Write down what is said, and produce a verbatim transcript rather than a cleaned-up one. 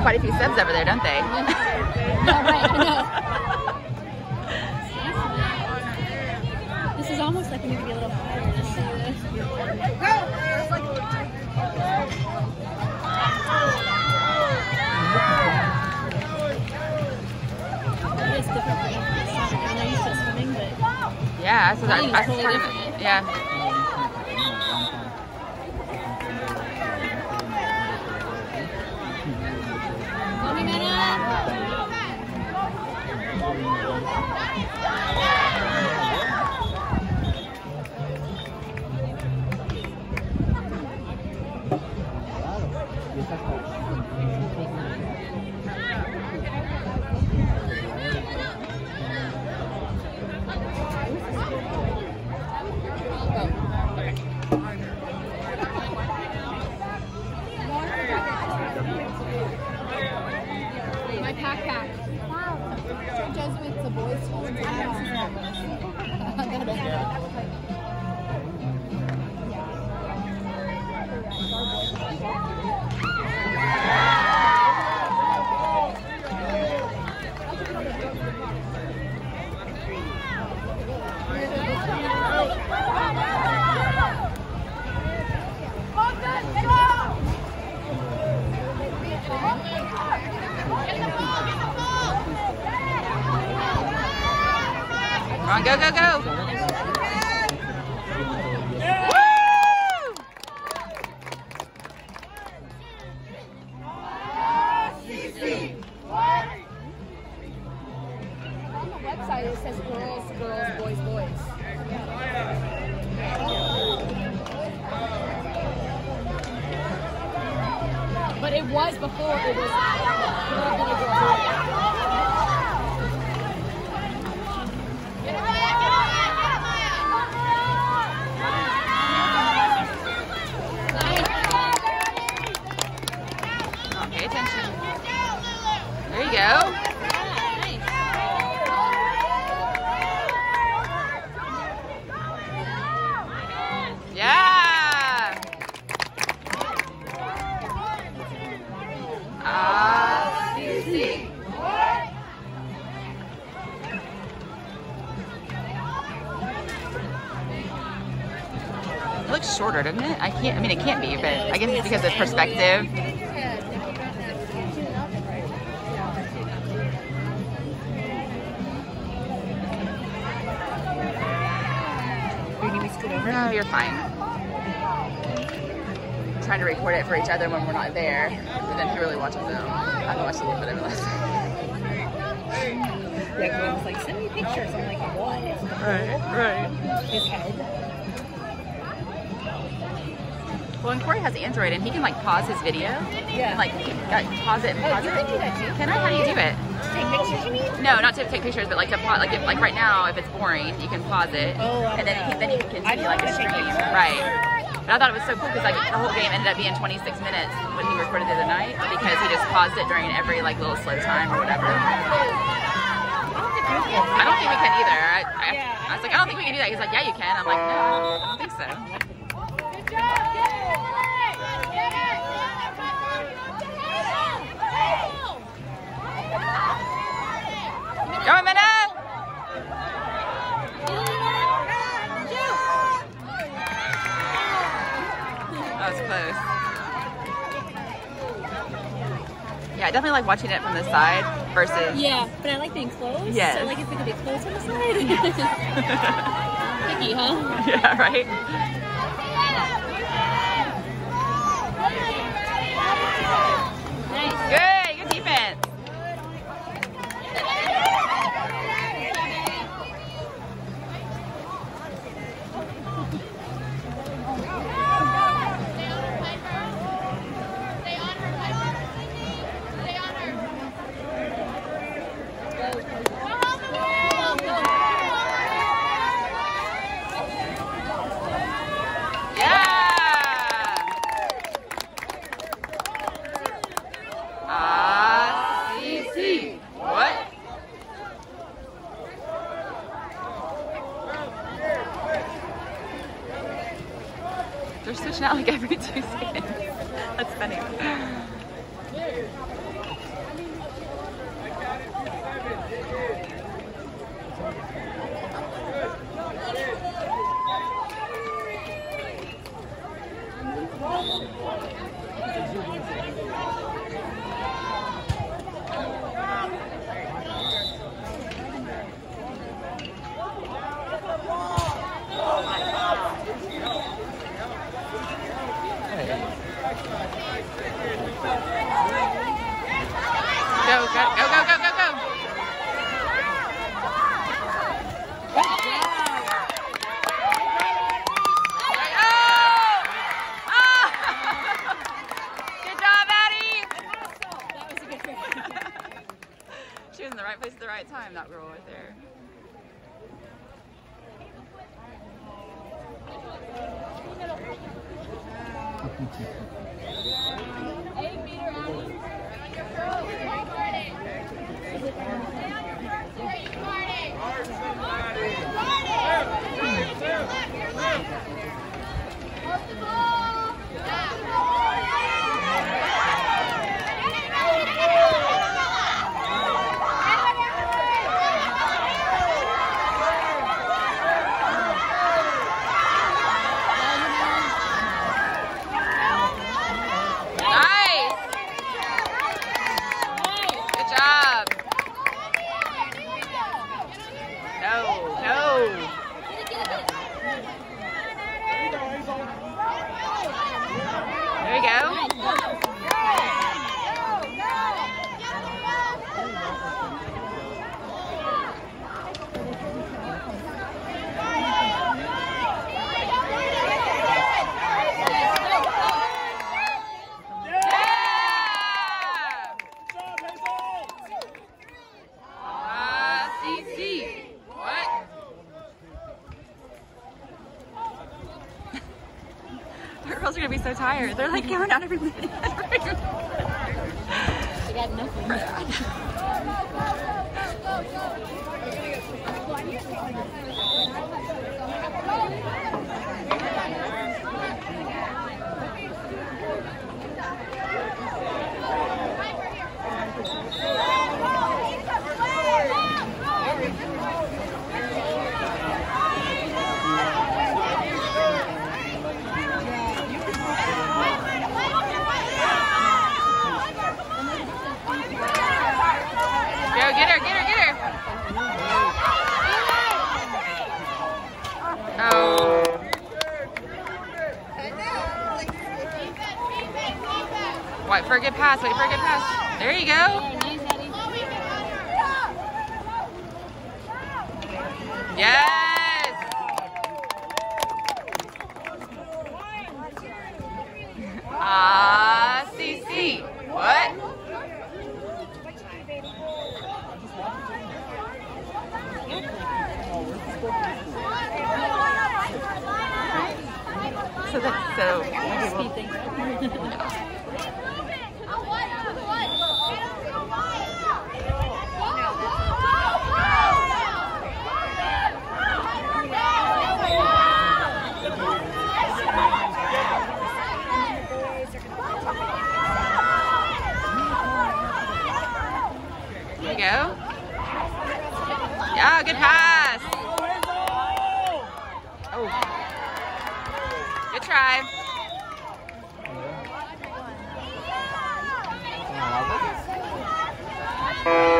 quite a few subs over there, don't they? Yeah, right, I know. This is almost like we need to be a little higher to see this. It's different for me. I'm not used to swimming, but yeah, so I, I, I totally part of it, yeah. my backpack. Wow. Just with the boys' home. Come on, go, go, go. On the website it says girls, girls, boys, boys. But it was before it was girl, boy, girl, boy. Pay attention. There you go. Yeah. Ah, see, see. It looks shorter, doesn't it? I can't. I mean, it can't be, but I guess it's because of perspective. No, you're fine. I'm trying to record it for each other when we're not there, but then who really watches them? I haven't watched it yet, but I realized. Yeah, Gwen was like, send me pictures. I'm like, what? Right, right. His head. Well, and Corey has Android, and he can like pause his video. Yeah. And, like uh, pause it and pause Oh, you it. can do that too. Can I? How do you do it? Take pictures, you mean? No, not to take pictures, but like to pause. Like if, like right now, if it's boring, you can pause it, Oh, and then you can then you can I continue don't like a wanna take stream. pictures. Right. And I thought it was so cool because like the whole game ended up being twenty-six minutes when he recorded the other night because he just paused it during every like little slow time or whatever. I don't think we can either. I, I, I was like, I don't think we can do that. He's like, yeah, you can. I'm like, no, I don't think so. Good job, Go on, Minna! That was close. Yeah, I definitely like watching it from the side versus... Yeah, but I like being close. Yes. So like if we could be close on the side. Picky, huh? Yeah, right? Nice. Good, good defense. They're switching out like every two seconds. That's funny. Go, go, go, go, go, go, go. She was in the right place at the right time, that girl right there. Eight meter, There you go. Girls are gonna be so tired. They're like counting out every minute. I got nothing. Get her, get her, get her. Oh. Wait for a good pass, wait for a good pass. There you go. Yes. Ah, C C. What? So that's so speed thing. There you go. Yeah, good pass. Oh. Good try. Yeah.